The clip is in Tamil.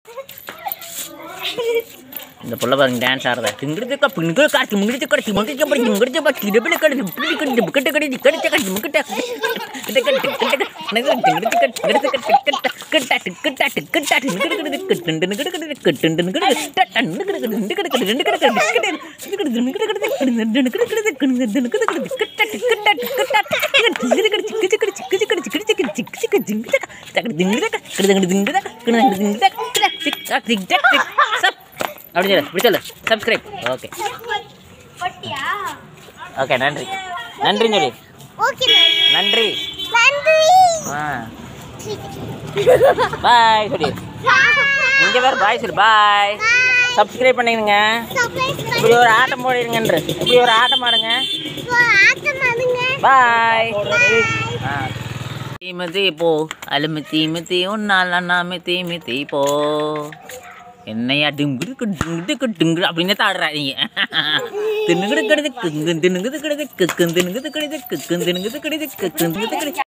இந்த புள்ள பாருங்க டான்ஸ் ஆடுறதா திங்கிறதுக்கா பின்னுக்கு காட்டி முங்கிட்டு கடிச்சு முங்கிட்டு படி முங்கிட்டு பட்டி டபுள் கடி இப்படி கடி முக்கிட்ட கடி கடிச்ச கடி முக்கிட்ட கிட்ட கட்டி கிட்ட நகை திங்கிறது கட் எடுத்து cut cut cut cut cut cut நிகடுகிறது கட்டுண்டு நிகடுகிறது கட்டுண்டு நிகடுகிறது டட்டன் நிகடுகிறது நிகடுகிறது நிகடுகிறது நிகடுகிறது நிகடுகிறது நிகடுகிறது நிகடுகிறது கட் கட் கட் நிகடுகிறது சிக்கு சிக்கு சிக்கு சிக்கு சிக்கு சிக்கு சிக்கு சிக்கு திங்கிறது தகடு திங்கிறது கிடங்கிறது திங்கிறது கிடங்கிறது திங்கிறது டிக் டிக் டிக் சப் அப்படி சொல்லு இப்படி சொல்லு சப்ஸ்கிரைப் ஓகே ஓகே நன்றி நன்றின்னு சொல்லி நன்றி பாய் சொல்லி இங்கே வேறு பாய் சொல்லு பாய் சப்ஸ்கிரைப் பண்ணிடுங்க இப்படி ஒரு ஆட்டம் போடுங்கன்ற இப்படி ஒரு ஆட்டம் ஆடுங்க பாய் தீமதி போ அலுமி தீமதி ஒன்னால நாம தீமதி போ என்னையா டிங்குக்கு டிங்குக்கு டிங்கு அப்படின்னு தாடுறாங்க தின்னுகிட்டு கிடது தின்னுங்குது கிடது தின்னுங்குது கிடது தின்னுங்குது கிடது